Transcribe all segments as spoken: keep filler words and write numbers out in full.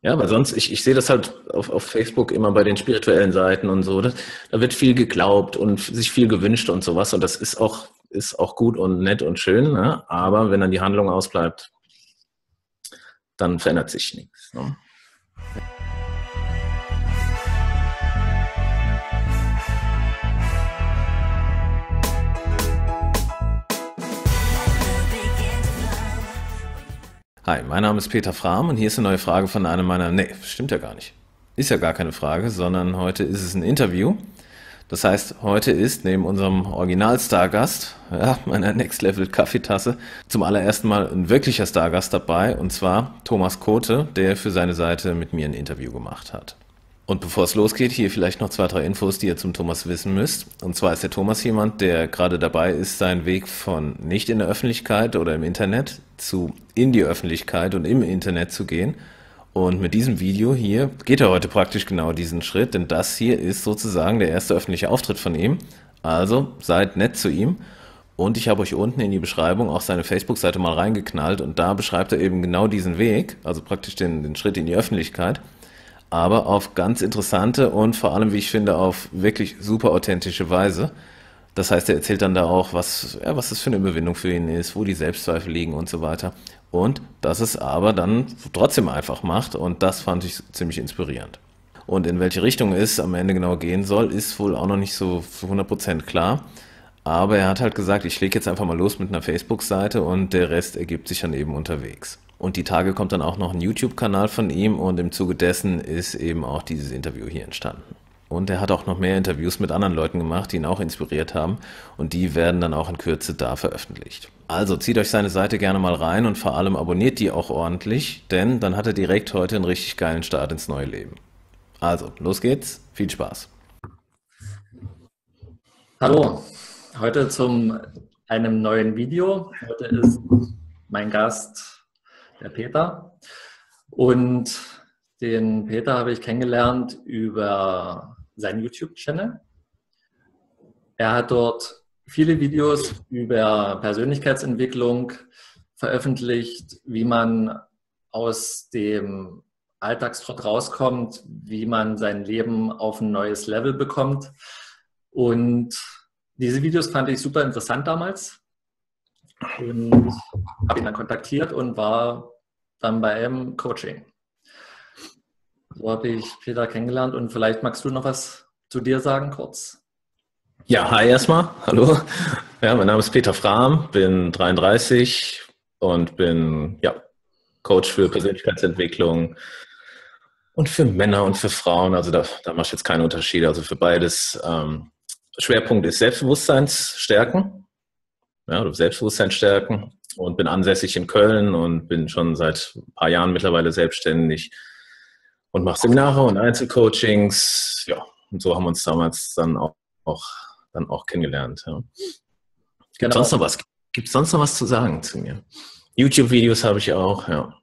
Ja, weil sonst, ich, ich sehe das halt auf, auf Facebook immer bei den spirituellen Seiten und so, da, da wird viel geglaubt und sich viel gewünscht und sowas und das ist auch, ist auch gut und nett und schön, ne? Aber wenn dann die Handlung ausbleibt, dann verändert sich nichts. Ne? Hi, mein Name ist Peter Frahm und hier ist eine neue Frage von einem meiner... Nee, stimmt ja gar nicht. Ist ja gar keine Frage, sondern heute ist es ein Interview. Das heißt, heute ist neben unserem Original-Stargast, ja, meiner Next Level Kaffeetasse, zum allerersten Mal ein wirklicher Stargast dabei, und zwar Thomas Kote, der für seine Seite mit mir ein Interview gemacht hat. Und bevor es losgeht, hier vielleicht noch zwei, drei Infos, die ihr zum Thomas wissen müsst. Und zwar ist der Thomas jemand, der gerade dabei ist, seinen Weg von nicht in der Öffentlichkeit oder im Internet zu in die Öffentlichkeit und im Internet zu gehen. Und mit diesem Video hier geht er heute praktisch genau diesen Schritt, denn das hier ist sozusagen der erste öffentliche Auftritt von ihm. Also seid nett zu ihm. Und ich habe euch unten in die Beschreibung auch seine Facebook-Seite mal reingeknallt und da beschreibt er eben genau diesen Weg, also praktisch den, den Schritt in die Öffentlichkeit. Aber auf ganz interessante und vor allem, wie ich finde, auf wirklich super authentische Weise. Das heißt, er erzählt dann da auch, was, ja, was das für eine Überwindung für ihn ist, wo die Selbstzweifel liegen und so weiter. Und dass es aber dann trotzdem einfach macht und das fand ich ziemlich inspirierend. Und in welche Richtung es am Ende genau gehen soll, ist wohl auch noch nicht so zu hundert Prozent klar. Aber er hat halt gesagt, ich lege jetzt einfach mal los mit einer Facebook-Seite und der Rest ergibt sich dann eben unterwegs. Und die Tage kommt dann auch noch ein YouTube-Kanal von ihm und im Zuge dessen ist eben auch dieses Interview hier entstanden. Und er hat auch noch mehr Interviews mit anderen Leuten gemacht, die ihn auch inspiriert haben und die werden dann auch in Kürze da veröffentlicht. Also zieht euch seine Seite gerne mal rein und vor allem abonniert die auch ordentlich, denn dann hat er direkt heute einen richtig geilen Start ins neue Leben. Also, los geht's, viel Spaß. Hallo, heute zum einem neuen Video. Heute ist mein Gast der Peter. Und den Peter habe ich kennengelernt über seinen YouTube-Channel. Er hat dort viele Videos über Persönlichkeitsentwicklung veröffentlicht, wie man aus dem Alltagstrott rauskommt, wie man sein Leben auf ein neues Level bekommt. Und diese Videos fand ich super interessant damals. Und habe ihn dann kontaktiert und war dann bei einem Coaching. So habe ich Peter kennengelernt und vielleicht magst du noch was zu dir sagen, kurz. Ja, hi erstmal, hallo. Ja, mein Name ist Peter Frahm, bin dreiunddreißig und bin ja, Coach für Persönlichkeitsentwicklung und für Männer und für Frauen. Also da, da mache ich jetzt keine Unterschiede, also für beides. Ähm, Schwerpunkt ist Selbstbewusstseinsstärken. Ja, oder Selbstbewusstsein stärken und bin ansässig in Köln und bin schon seit ein paar Jahren mittlerweile selbstständig und mache Seminare und Einzelcoachings. Ja, und so haben wir uns damals dann auch, auch, dann auch kennengelernt. Ja. Gibt genau. sonst noch was? Gibt es sonst noch was zu sagen zu mir? YouTube-Videos habe ich auch, ja.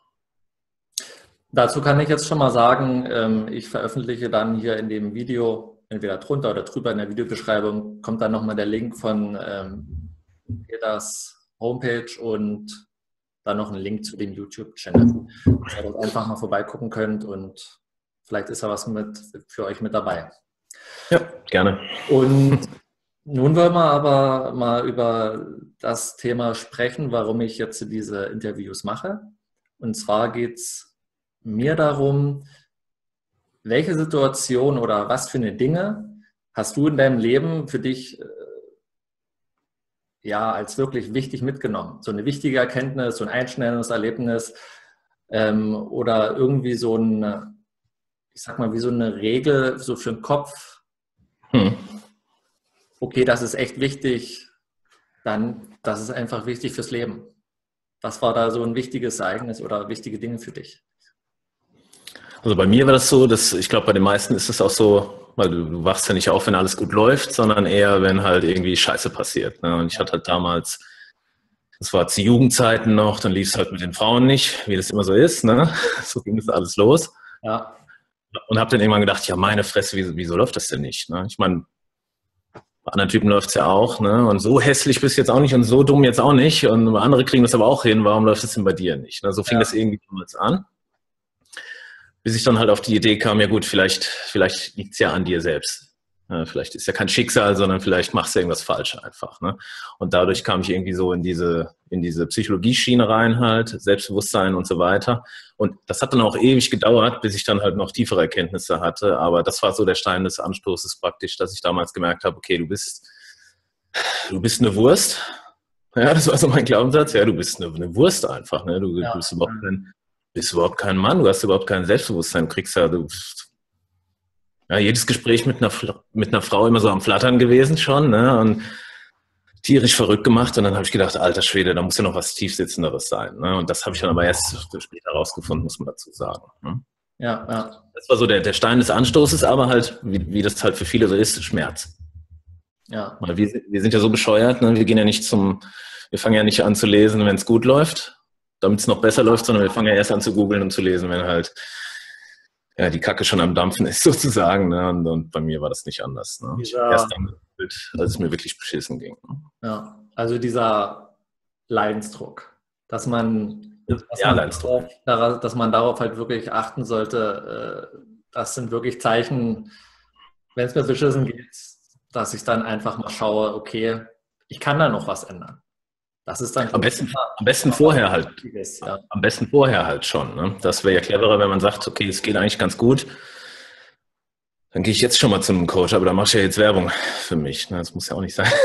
Dazu kann ich jetzt schon mal sagen, ich veröffentliche dann hier in dem Video, entweder drunter oder drüber in der Videobeschreibung, kommt dann nochmal der Link von Peters Homepage und dann noch einen Link zu dem YouTube-Channel, dass ihr dort einfach mal vorbeigucken könnt und vielleicht ist da was mit, für euch mit dabei. Ja, gerne. Und nun wollen wir aber mal über das Thema sprechen, warum ich jetzt diese Interviews mache. Und zwar geht es mir darum, welche Situation oder was für eine Dinge hast du in deinem Leben für dich ja, als wirklich wichtig mitgenommen. So eine wichtige Erkenntnis, so ein einschneidendes Erlebnis ähm, oder irgendwie so ein, ich sag mal, wie so eine Regel so für den Kopf. Hm. Okay, das ist echt wichtig, dann, das ist einfach wichtig fürs Leben. Was war da so ein wichtiges Ereignis oder wichtige Dinge für dich? Also bei mir war das so, dass ich glaube, bei den meisten ist es auch so, weil du, du wachst ja nicht auf, wenn alles gut läuft, sondern eher, wenn halt irgendwie Scheiße passiert. Ne? Und ich hatte halt damals, das war zu Jugendzeiten noch, dann lief es halt mit den Frauen nicht, wie das immer so ist. Ne? So ging das alles los. Ja. Und habe dann irgendwann gedacht, ja meine Fresse, wieso, wieso läuft das denn nicht? Ne? Ich meine, bei anderen Typen läuft es ja auch. Ne? Und so hässlich bist du jetzt auch nicht und so dumm jetzt auch nicht. Und andere kriegen das aber auch hin, warum läuft das denn bei dir nicht? Ne? So fing ja. das irgendwie damals an. bis ich dann halt auf die Idee kam, ja gut, vielleicht, vielleicht liegt es ja an dir selbst. Ja, vielleicht ist ja kein Schicksal, sondern vielleicht machst du irgendwas falsch einfach. Ne? Und dadurch kam ich irgendwie so in diese, in diese Psychologie-Schiene rein halt, Selbstbewusstsein und so weiter. Und das hat dann auch ewig gedauert, bis ich dann halt noch tiefere Erkenntnisse hatte. Aber das war so der Stein des Anstoßes praktisch, dass ich damals gemerkt habe, okay, du bist, du bist eine Wurst. Ja, das war so mein Glaubenssatz. Ja, du bist eine, eine Wurst einfach. Ne? Du, Ja. du bist überhaupt kein, bist überhaupt kein Mann. Du hast überhaupt kein Selbstbewusstsein. Du kriegst ja, du, ja, jedes Gespräch mit einer, mit einer Frau immer so am Flattern gewesen schon, ne? Und tierisch verrückt gemacht. Und dann habe ich gedacht, alter Schwede, da muss ja noch was Tiefsitzenderes sein. Ne? Und das habe ich dann aber erst später rausgefunden, muss man dazu sagen. Ne? Ja, ja. Das war so der, der Stein des Anstoßes, aber halt, wie, wie das halt für viele so ist, Schmerz. Ja. Weil wir, wir sind ja so bescheuert, ne? Wir gehen ja nicht zum, wir fangen ja nicht an zu lesen, wenn es gut läuft, damit es noch besser läuft, sondern wir fangen ja erst an zu googeln und zu lesen, wenn halt ja, die Kacke schon am Dampfen ist sozusagen. Ne? Und, und bei mir war das nicht anders. Ne? Dieser, Erst dann, als es mir wirklich beschissen ging. Ne? Ja, also dieser Leidensdruck, dass man, dass, Ja, man Leidensdruck. darauf, dass man darauf halt wirklich achten sollte, das sind wirklich Zeichen, wenn es mir beschissen geht, dass ich dann einfach mal schaue, okay, ich kann da noch was ändern. Das ist dann Am besten, am besten vorher halt. ist, ja. Am besten vorher halt schon. Ne? Das wäre ja cleverer, wenn man sagt, okay, es geht eigentlich ganz gut. Dann gehe ich jetzt schon mal zu einem Coach, aber da machst du ja jetzt Werbung für mich. Ne? Das muss ja auch nicht sein.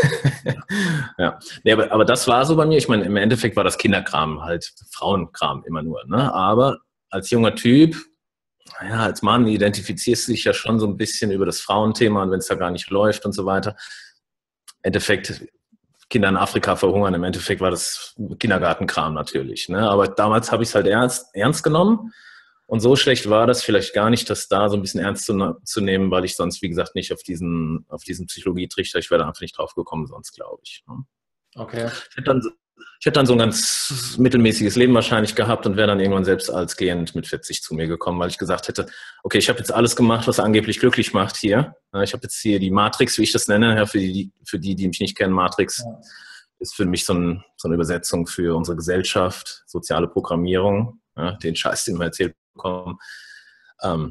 Ja. Nee, aber, aber das war so bei mir. Ich meine, im Endeffekt war das Kinderkram, halt Frauenkram immer nur. Ne? Aber als junger Typ, ja, als Mann identifizierst du dich ja schon so ein bisschen über das Frauenthema und wenn es da gar nicht läuft und so weiter. Im Endeffekt, Kinder in Afrika verhungern, im Endeffekt war das Kindergartenkram natürlich. Ne? Aber damals habe ich es halt ernst, ernst genommen. Und so schlecht war das vielleicht gar nicht, das da so ein bisschen ernst zu, zu nehmen, weil ich sonst, wie gesagt, nicht auf diesen, auf diesen Psychologie-Trichter, ich wäre einfach nicht drauf gekommen, sonst glaube ich. Ne? Okay. Ich hätte, dann, ich hätte dann so ein ganz mittelmäßiges Leben wahrscheinlich gehabt und wäre dann irgendwann selbst als Gehend mit vierzig zu mir gekommen, weil ich gesagt hätte, okay, ich habe jetzt alles gemacht, was angeblich glücklich macht hier. Ich habe jetzt hier die Matrix, wie ich das nenne, ja, für die, für die, die mich nicht kennen, Matrix ja. ist für mich so, ein, so eine Übersetzung für unsere Gesellschaft, soziale Programmierung, ja, den Scheiß, den wir erzählt bekommen. Ähm,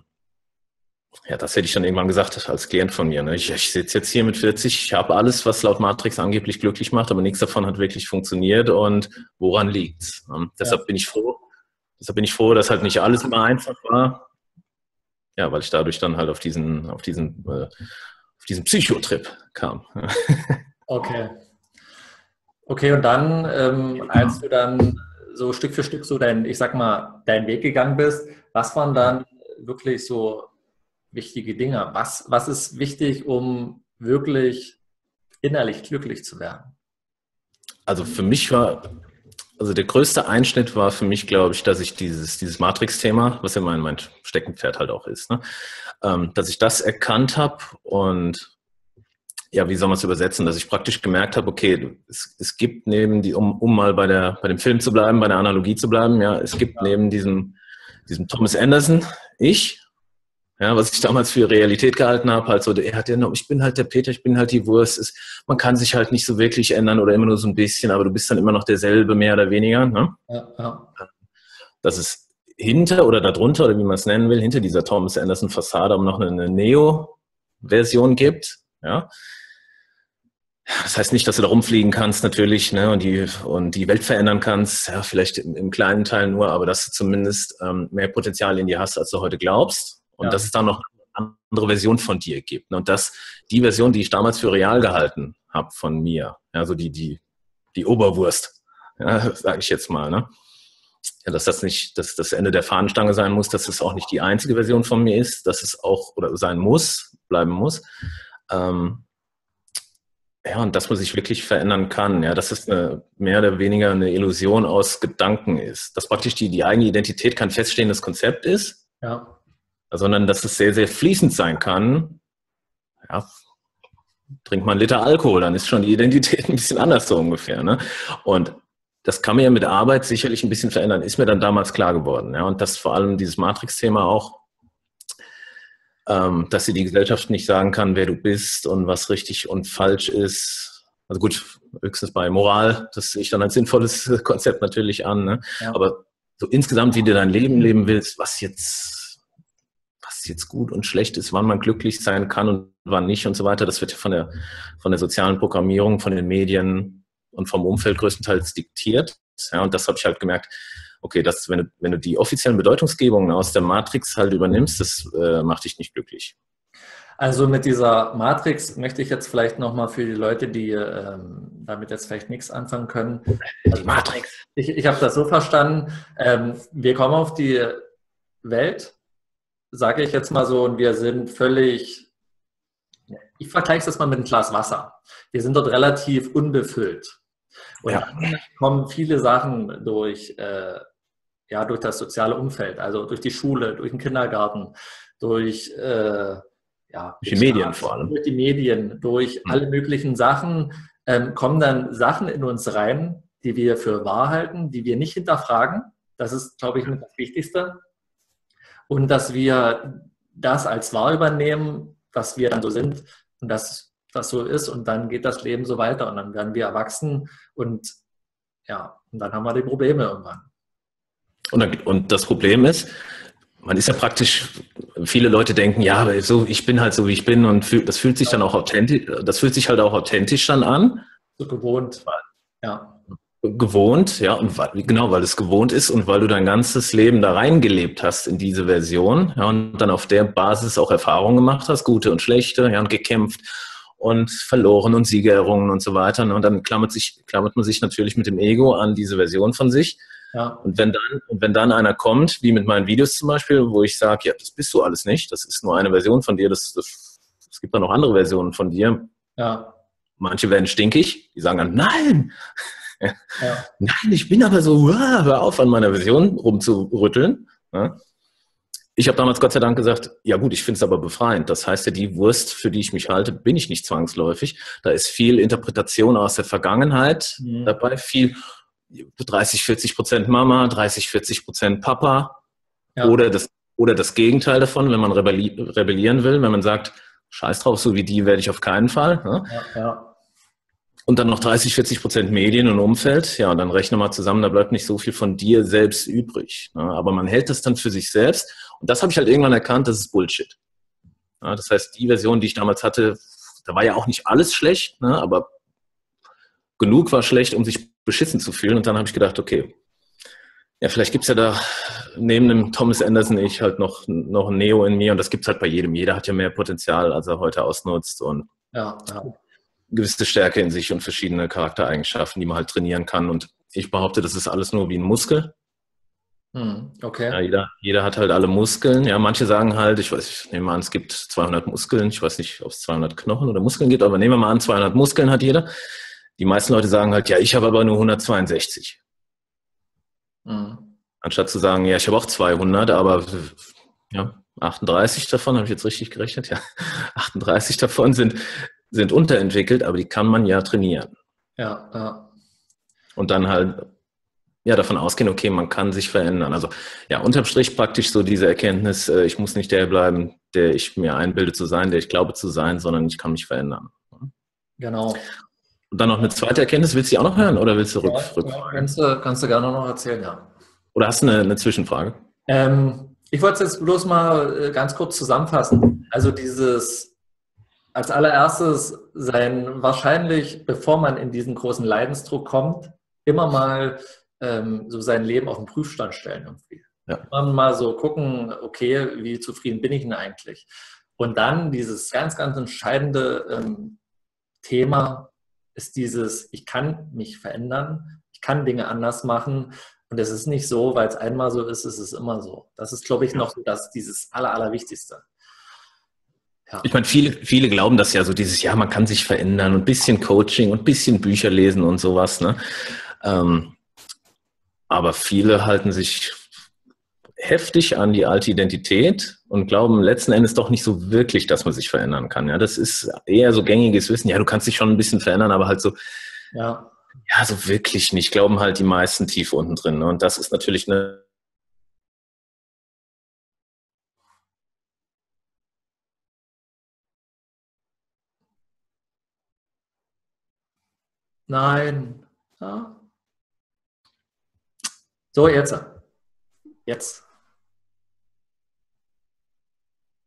ja, das hätte ich dann irgendwann gesagt als Klient von mir. Ne? Ich, ich sitze jetzt hier mit vierzig, ich habe alles, was laut Matrix angeblich glücklich macht, aber nichts davon hat wirklich funktioniert und woran liegt's? Ähm, deshalb ja. bin ich froh, deshalb bin ich froh, dass halt nicht alles immer einfach war. Ja, weil ich dadurch dann halt auf diesen, auf diesen, äh, auf diesen Psychotrip kam. Okay. Okay, und dann, ähm, als du dann so Stück für Stück so dein, ich sag mal, deinen Weg gegangen bist, was waren dann wirklich so wichtige Dinge? Was, was ist wichtig, um wirklich innerlich glücklich zu werden? Also für mich war, also der größte Einschnitt war für mich, glaube ich, dass ich dieses, dieses Matrix-Thema, was ja mein, mein Steckenpferd halt auch ist, ne, ähm, dass ich das erkannt habe und ja, wie soll man es übersetzen, dass ich praktisch gemerkt habe, okay, es, es gibt neben die, um, um mal bei der, bei dem Film zu bleiben, bei der Analogie zu bleiben, ja, es gibt neben diesem, diesem Thomas Anderson, ich, ja, was ich damals für Realität gehalten habe, halt so, er hat ja noch, ich bin halt der Peter, ich bin halt die Wurst, es, man kann sich halt nicht so wirklich ändern oder immer nur so ein bisschen, aber du bist dann immer noch derselbe, mehr oder weniger, ne? Ja, ja. Dass es hinter oder darunter, oder wie man es nennen will, hinter dieser Thomas Anderson Fassade auch noch eine, eine Neo-Version gibt, ja. Das heißt nicht, dass du da rumfliegen kannst natürlich, ne, und die und die Welt verändern kannst, ja, vielleicht im, im kleinen Teil nur, aber dass du zumindest ähm, mehr Potenzial in dir hast, als du heute glaubst und ja. dass es dann noch eine andere Version von dir gibt. Ne, und dass die Version, die ich damals für real gehalten habe von mir, also die die die Oberwurst, ja, sage ich jetzt mal, ne, ja, dass das nicht dass das Ende der Fahnenstange sein muss, dass es auch nicht die einzige Version von mir ist, dass es auch oder sein muss, bleiben muss. Ähm, Ja, und dass man sich wirklich verändern kann, ja, dass es eine, mehr oder weniger eine Illusion aus Gedanken ist. Dass praktisch die, die eigene Identität kein feststehendes Konzept ist, ja. sondern dass es sehr, sehr fließend sein kann. Ja, trink mal einen Liter Alkohol, dann ist schon die Identität ein bisschen anders so ungefähr. Ne? Und das kann man ja mit Arbeit sicherlich ein bisschen verändern, ist mir dann damals klar geworden. Ja? Und dass vor allem dieses Matrix-Thema auch, Ähm, dass sie die Gesellschaft nicht sagen kann, wer du bist und was richtig und falsch ist. Also gut, höchstens bei Moral, das sehe ich dann als sinnvolles Konzept natürlich an. Ne? Ja. Aber so insgesamt, wie du dein Leben leben willst, was jetzt was jetzt gut und schlecht ist, wann man glücklich sein kann und wann nicht und so weiter. Das wird ja von der, von der sozialen Programmierung, von den Medien und vom Umfeld größtenteils diktiert. Ja, und das habe ich halt gemerkt, okay, das, wenn du, wenn du die offiziellen Bedeutungsgebungen aus der Matrix halt übernimmst, das äh, macht dich nicht glücklich. Also mit dieser Matrix möchte ich jetzt vielleicht nochmal für die Leute, die ähm, damit jetzt vielleicht nichts anfangen können. Die Matrix. Ich, ich habe das so verstanden, ähm, wir kommen auf die Welt, sage ich jetzt mal so, und wir sind völlig, ich vergleiche das mal mit einem Glas Wasser. Wir sind dort relativ unbefüllt. Und Ja. dann kommen viele Sachen durch, äh, ja, durch das soziale Umfeld, also durch die Schule, durch den Kindergarten, durch, äh, ja, Durch die Medien vor allem. Durch die Medien, durch Hm. alle möglichen Sachen, ähm, kommen dann Sachen in uns rein, die wir für wahr halten, die wir nicht hinterfragen. Das ist, glaube ich, das Wichtigste. Und dass wir das als wahr übernehmen, dass wir dann so sind und dass das so ist, und dann geht das Leben so weiter und dann werden wir erwachsen und ja, und dann haben wir die Probleme irgendwann. Und, dann, und das Problem ist, man ist ja praktisch, viele Leute denken, ja, aber so, ich bin halt so, wie ich bin, und fühl, das fühlt sich dann auch authentisch, das fühlt sich halt auch authentisch dann an. So gewohnt, ja. Gewohnt, ja, und weil, genau, weil es gewohnt ist und weil du dein ganzes Leben da reingelebt hast in diese Version, ja, und dann auf der Basis auch Erfahrungen gemacht hast, gute und schlechte, ja, und gekämpft und verloren und Siegerehrungen und so weiter. Und dann klammert sich, klammert man sich natürlich mit dem Ego an diese Version von sich. Ja. Und wenn dann, und wenn dann einer kommt, wie mit meinen Videos zum Beispiel, wo ich sage, ja, das bist du alles nicht, das ist nur eine Version von dir, das, das, es gibt da noch andere Versionen von dir. Ja. Manche werden stinkig, die sagen dann, nein, ja. nein, ich bin aber so, wow, hör auf, an meiner Version rumzurütteln. Ja. Ich habe damals Gott sei Dank gesagt, ja gut, ich finde es aber befreiend. Das heißt ja, die Wurst, für die ich mich halte, bin ich nicht zwangsläufig. Da ist viel Interpretation aus der Vergangenheit mhm. dabei, viel dreißig, vierzig Prozent Mama, dreißig, vierzig Prozent Papa ja. oder, das, oder das Gegenteil davon, wenn man rebelli- rebellieren will, wenn man sagt, scheiß drauf, so wie die werde ich auf keinen Fall. Ja? Ja, ja. Und dann noch dreißig, vierzig Prozent Medien und Umfeld. Ja, und dann rechne mal zusammen, da bleibt nicht so viel von dir selbst übrig. Ne? Aber man hält das dann für sich selbst. Und das habe ich halt irgendwann erkannt, das ist Bullshit. Ja, das heißt, die Version, die ich damals hatte, da war ja auch nicht alles schlecht, ne? Aber genug war schlecht, um sich beschissen zu fühlen. Und dann habe ich gedacht, okay, ja, vielleicht gibt's ja da neben dem Thomas Anderson ich halt noch, noch ein Neo in mir. Und das gibt's halt bei jedem. Jeder hat ja mehr Potenzial, als er heute ausnutzt. Und ja, ja. gewisse Stärke in sich und verschiedene Charaktereigenschaften, die man halt trainieren kann. Und ich behaupte, das ist alles nur wie ein Muskel. Hm, okay. Ja, jeder, jeder hat halt alle Muskeln. Ja, manche sagen halt, ich weiß, ich nehme mal an, es gibt zweihundert Muskeln. Ich weiß nicht, ob es zweihundert Knochen oder Muskeln gibt, aber nehmen wir mal an, zweihundert Muskeln hat jeder. Die meisten Leute sagen halt, ja, ich habe aber nur hundertzweiundsechzig. Hm. Anstatt zu sagen, ja, ich habe auch zweihundert, aber ja, achtunddreißig davon, habe ich jetzt richtig gerechnet, ja, achtunddreißig davon sind, sind unterentwickelt, aber die kann man ja trainieren. Ja, ja. Und dann halt ja davon ausgehen, okay, man kann sich verändern. Also ja, unterm Strich praktisch so diese Erkenntnis, äh, ich muss nicht der bleiben, der ich mir einbilde zu sein, der ich glaube zu sein, sondern ich kann mich verändern. Genau. Und dann noch eine zweite Erkenntnis, willst du die auch noch hören oder willst du ja, rück, rückfragen? Kannst du, kannst du gerne noch erzählen, ja. Oder hast du eine, eine Zwischenfrage? Ähm, ich wollte es jetzt bloß mal ganz kurz zusammenfassen. Also dieses als allererstes sein, wahrscheinlich, bevor man in diesen großen Leidensdruck kommt, immer mal ähm, so sein Leben auf den Prüfstand stellen irgendwie. Ja. Immer mal so gucken, okay, wie zufrieden bin ich denn eigentlich? Und dann dieses ganz, ganz entscheidende ähm, Thema ist dieses, ich kann mich verändern, ich kann Dinge anders machen. Und es ist nicht so, weil es einmal so ist, ist es immer so. Das ist, glaube ich, ja. noch so das, dieses Aller, Allerwichtigste. Ja. Ich meine, viele, viele glauben das ja so, dieses, ja, man kann sich verändern und ein bisschen Coaching und ein bisschen Bücher lesen und sowas, ne? Ähm, aber viele halten sich heftig an die alte Identität und glauben letzten Endes doch nicht so wirklich, dass man sich verändern kann. Ja, das ist eher so gängiges Wissen. Ja, du kannst dich schon ein bisschen verändern, aber halt so, ja, ja, so wirklich nicht. Glauben halt die meisten tief unten drin. Ne? Und das ist natürlich eine Nein. Ja. So, jetzt. Jetzt.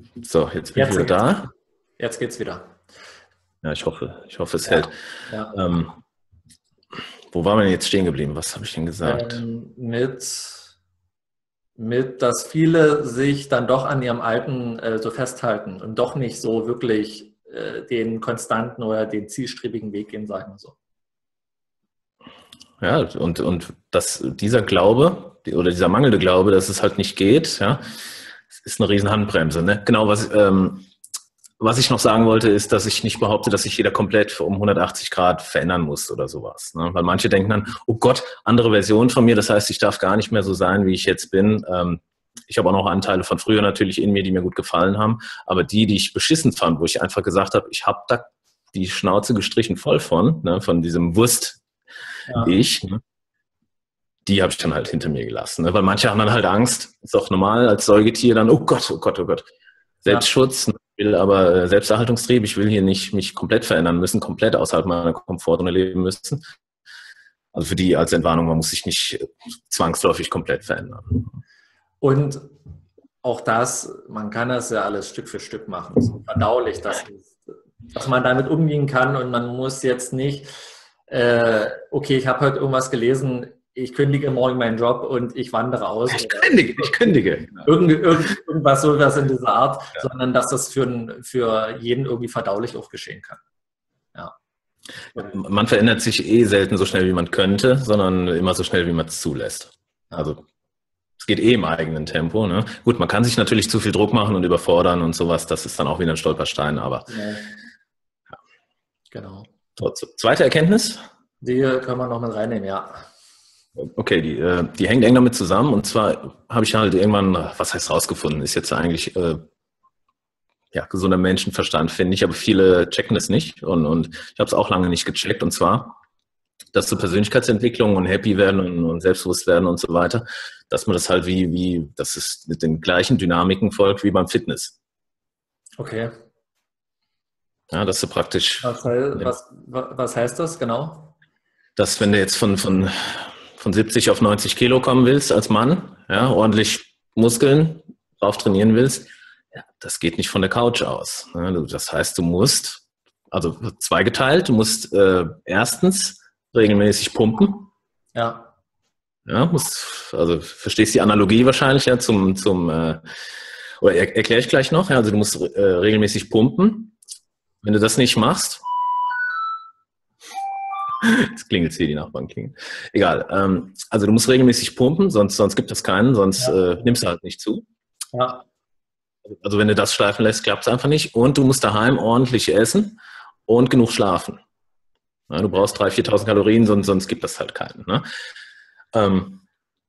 So, jetzt bin ich Jetzt wieder geht's. da. Jetzt geht's wieder. Ja, ich hoffe, ich hoffe, es Ja. hält. Ja. Ähm, wo waren wir denn jetzt stehen geblieben? Was habe ich denn gesagt? Ähm, mit, mit, dass viele sich dann doch an ihrem Alten äh, so festhalten und doch nicht so wirklich äh, den konstanten oder den zielstrebigen Weg gehen, sagen wir so. Ja, und, und das, dieser Glaube oder dieser mangelnde Glaube, dass es halt nicht geht, ja, ist eine riesen Handbremse. Ne? Genau, was, ähm, was ich noch sagen wollte, ist, dass ich nicht behaupte, dass sich jeder komplett um hundertachtzig Grad verändern muss oder sowas. Ne? Weil manche denken dann, oh Gott, andere Version von mir, das heißt, ich darf gar nicht mehr so sein, wie ich jetzt bin. Ähm, ich habe auch noch Anteile von früher natürlich in mir, die mir gut gefallen haben, aber die, die ich beschissen fand, wo ich einfach gesagt habe, ich habe da die Schnauze gestrichen voll von, ne, von diesem Wurst, Ja. ich, ne? Die habe ich dann halt hinter mir gelassen. Ne? Weil manche haben dann halt Angst, ist auch normal als Säugetier dann, oh Gott, oh Gott, oh Gott. Selbstschutz, ja. Ich will aber äh, Selbsterhaltungstrieb, ich will hier nicht mich komplett verändern müssen, komplett außerhalb meiner Komfortzone leben müssen. Also für die als Entwarnung, man muss sich nicht zwangsläufig komplett verändern. Und auch das, man kann das ja alles Stück für Stück machen, so verdaulich, dass, dass man damit umgehen kann und man muss jetzt nicht Äh, okay, ich habe heute irgendwas gelesen, ich kündige morgen meinen Job und ich wandere aus. Ich kündige, ich kündige. Irgend, irgend, irgendwas sowas in dieser Art, ja. Sondern dass das für, für jeden irgendwie verdaulich auch geschehen kann. Ja. Man verändert sich eh selten so schnell, wie man könnte, sondern immer so schnell, wie man es zulässt. Also es geht eh im eigenen Tempo. Ne? Gut, man kann sich natürlich zu viel Druck machen und überfordern und sowas, das ist dann auch wieder ein Stolperstein, aber ja. Ja. Genau. So, zweite Erkenntnis? Die können wir noch mit reinnehmen, ja. Okay, die, äh, die hängt eng damit zusammen. Und zwar habe ich halt irgendwann, was heißt rausgefunden, ist jetzt eigentlich äh, ja, gesunder Menschenverstand, finde ich, aber viele checken das nicht. Und, und ich habe es auch lange nicht gecheckt. Und zwar, dass zur Persönlichkeitsentwicklung und happy werden und, und selbstbewusst werden und so weiter, dass man das halt wie, wie, dass es mit den gleichen Dynamiken folgt wie beim Fitness. Okay. Ja, dass du praktisch. Was, was, was heißt das genau? Dass wenn du jetzt von, von, von siebzig auf neunzig Kilo kommen willst als Mann, ja, ordentlich Muskeln drauf trainieren willst, ja, das geht nicht von der Couch aus. Ne? Das heißt, du musst, also zweigeteilt, du musst äh, erstens regelmäßig pumpen. Ja. Ja, musst, also verstehst die Analogie wahrscheinlich ja zum, zum äh, oder er, erkläre ich gleich noch, ja, also du musst äh, regelmäßig pumpen. Wenn du das nicht machst, jetzt klingelt hier, die Nachbarn klingeln. Egal, ähm, also du musst regelmäßig pumpen, sonst, sonst gibt es keinen, sonst ja. äh, nimmst du halt nicht zu. Ja. Also wenn du das schleifen lässt, klappt es einfach nicht. Und du musst daheim ordentlich essen und genug schlafen. Ja, du brauchst dreitausend, viertausend Kalorien, sonst, sonst gibt das halt keinen. Ne? Ähm,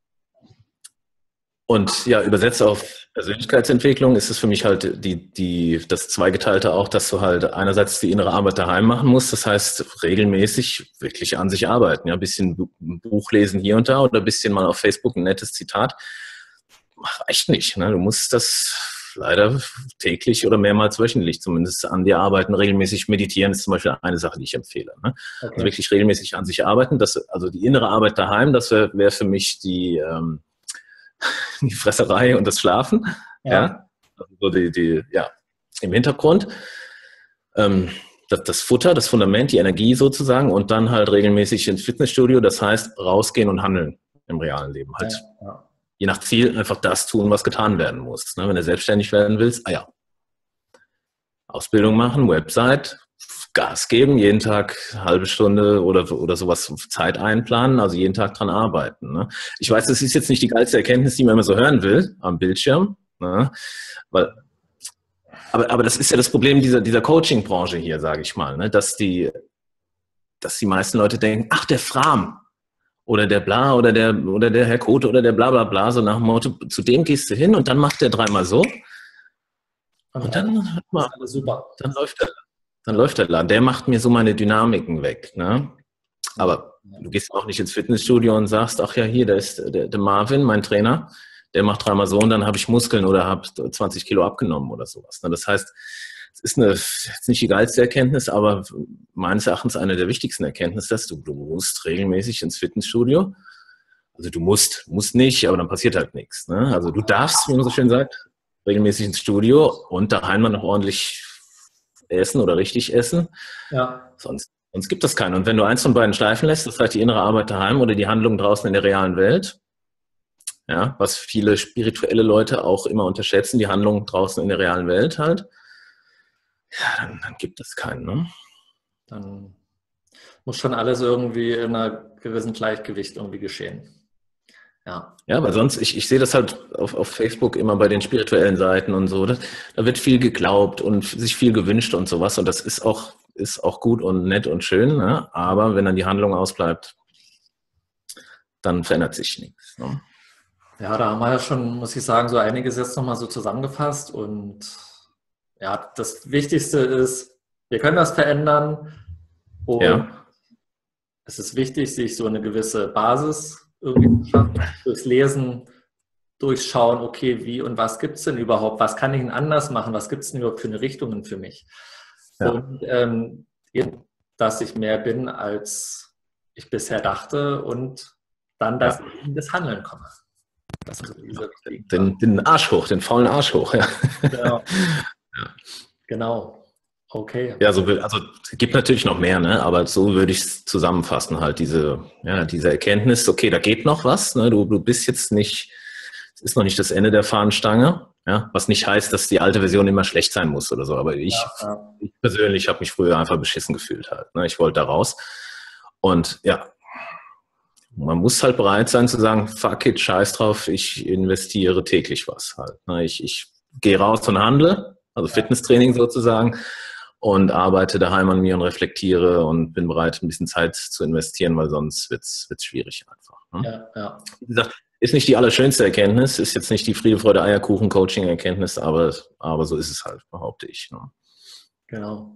Und ja, übersetzt auf Persönlichkeitsentwicklung ist es für mich halt die, die, das Zweigeteilte auch, dass du halt einerseits die innere Arbeit daheim machen musst, das heißt regelmäßig wirklich an sich arbeiten, ja, ein bisschen Buch lesen hier und da oder ein bisschen mal auf Facebook ein nettes Zitat, reicht nicht, ne? Du musst das leider täglich oder mehrmals wöchentlich zumindest an dir arbeiten, regelmäßig meditieren ist zum Beispiel eine Sache, die ich empfehle, ne? Okay. Also wirklich regelmäßig an sich arbeiten, das, also die innere Arbeit daheim, das wäre wär für mich die, ähm, die Fresserei und das Schlafen, ja, ja. Also so die, die, ja, im Hintergrund, ähm, das, das Futter, das Fundament, die Energie sozusagen und dann halt regelmäßig ins Fitnessstudio, das heißt rausgehen und handeln im realen Leben, halt ja, ja. Je nach Ziel einfach das tun, was getan werden muss, ne? Wenn du selbstständig werden willst, ah ja, Ausbildung machen, Website, Gas geben, jeden Tag eine halbe Stunde oder, oder sowas Zeit einplanen, also jeden Tag dran arbeiten. Ne? Ich weiß, das ist jetzt nicht die geilste Erkenntnis, die man immer so hören will am Bildschirm, ne? Weil, aber, aber das ist ja das Problem dieser, dieser Coaching-Branche hier, sage ich mal, ne? dass, die, dass die meisten Leute denken, ach, der Fram oder der Bla oder der, oder der Herr Kote oder der bla bla bla, so nach dem Motto, zu dem gehst du hin und dann macht der dreimal so und, und dann, dann, mal, super. dann läuft er. Dann läuft der Laden. Der macht mir so meine Dynamiken weg. Ne? Aber du gehst auch nicht ins Fitnessstudio und sagst, ach ja, hier, da ist der, der Marvin, mein Trainer, der macht dreimal so und dann habe ich Muskeln oder habe zwanzig Kilo abgenommen oder sowas. Ne? Das heißt, es ist eine, jetzt nicht die geilste Erkenntnis, aber meines Erachtens eine der wichtigsten Erkenntnisse, dass du, du musst regelmäßig ins Fitnessstudio. Also du musst, musst nicht, aber dann passiert halt nichts. Ne? Also du darfst, wie man so schön sagt, regelmäßig ins Studio und daheim dann noch ordentlich essen oder richtig essen. Ja. Sonst, sonst gibt es keinen. Und wenn du eins von beiden schleifen lässt, das heißt die innere Arbeit daheim oder die Handlung draußen in der realen Welt, ja, was viele spirituelle Leute auch immer unterschätzen, die Handlung draußen in der realen Welt halt, ja, dann, dann gibt es keinen. Ne? Dann muss schon alles irgendwie in einer gewissen Gleichgewicht irgendwie geschehen. Ja. Ja, weil sonst, ich, ich sehe das halt auf, auf Facebook immer bei den spirituellen Seiten und so, da, da wird viel geglaubt und sich viel gewünscht und sowas und das ist auch, ist auch gut und nett und schön, ne? Aber wenn dann die Handlung ausbleibt, dann verändert sich nichts. Ne? Ja, da haben wir ja schon, muss ich sagen, so einiges jetzt nochmal so zusammengefasst und ja, das Wichtigste ist, wir können das verändern und Ja. es ist wichtig, sich so eine gewisse Basis irgendwie zu schaffen, durchs Lesen, durchschauen, okay, wie und was gibt es denn überhaupt, was kann ich denn anders machen, was gibt es denn überhaupt für eine Richtungen für mich? Ja. Und ähm, dass ich mehr bin, als ich bisher dachte und dann, dass Ja. ich in das Handeln komme. Das sind so diese den, den Arsch hoch, den faulen Arsch hoch. Ja. Genau. Ja. Genau. Okay. Ja, so will, also es gibt natürlich noch mehr, ne? Aber so würde ich es zusammenfassen, halt diese, ja, diese Erkenntnis, okay, da geht noch was, ne? Du, du bist jetzt nicht, es ist noch nicht das Ende der Fahnenstange, ja? Was nicht heißt, dass die alte Version immer schlecht sein muss oder so. Aber ich, ja, ja. ich persönlich habe mich früher einfach beschissen gefühlt halt. Ne? Ich wollte da raus. Und ja, man muss halt bereit sein zu sagen, fuck it, scheiß drauf, ich investiere täglich was halt. Ne? Ich, ich gehe raus und handle, also Fitnesstraining sozusagen, und arbeite daheim an mir und reflektiere und bin bereit, ein bisschen Zeit zu investieren, weil sonst wird es schwierig einfach. Ne? Ja, ja. Wie gesagt, ist nicht die allerschönste Erkenntnis, ist jetzt nicht die Friede, Freude, Eierkuchen, Coaching-Erkenntnis, aber, aber so ist es halt, behaupte ich. Ne? Genau.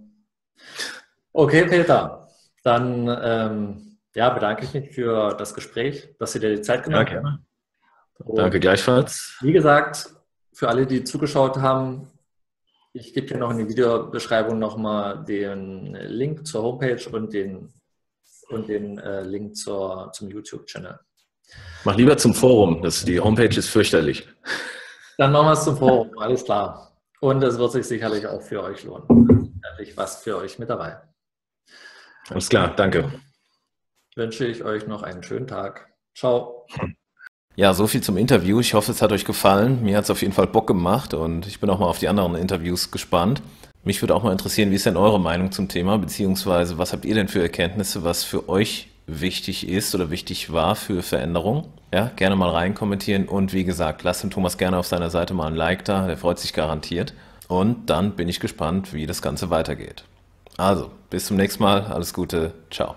Okay, Peter, dann ähm, ja, bedanke ich mich für das Gespräch, dass du dir die Zeit genommen hast. Ja, gerne. Danke gleichfalls. Wie gesagt, für alle, die zugeschaut haben, ich gebe dir noch in die Videobeschreibung nochmal den Link zur Homepage und den, und den äh, Link zur, zum YouTube-Channel. Mach lieber zum Forum, das, die Homepage ist fürchterlich. Dann machen wir es zum Forum, alles klar. Und es wird sich sicherlich auch für euch lohnen. Sicherlich was für euch mit dabei. Alles klar, danke. Wünsche ich euch noch einen schönen Tag. Ciao. Ja, so viel zum Interview. Ich hoffe, es hat euch gefallen. Mir hat es auf jeden Fall Bock gemacht und ich bin auch mal auf die anderen Interviews gespannt. Mich würde auch mal interessieren, wie ist denn eure Meinung zum Thema, beziehungsweise was habt ihr denn für Erkenntnisse, was für euch wichtig ist oder wichtig war für Veränderung? Ja, gerne mal rein kommentieren und wie gesagt, lasst dem Thomas gerne auf seiner Seite mal ein Like da, der freut sich garantiert. Und dann bin ich gespannt, wie das Ganze weitergeht. Also, bis zum nächsten Mal, alles Gute, ciao.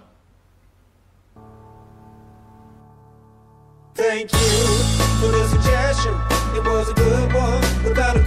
Thank you for the suggestion. It was a good one without a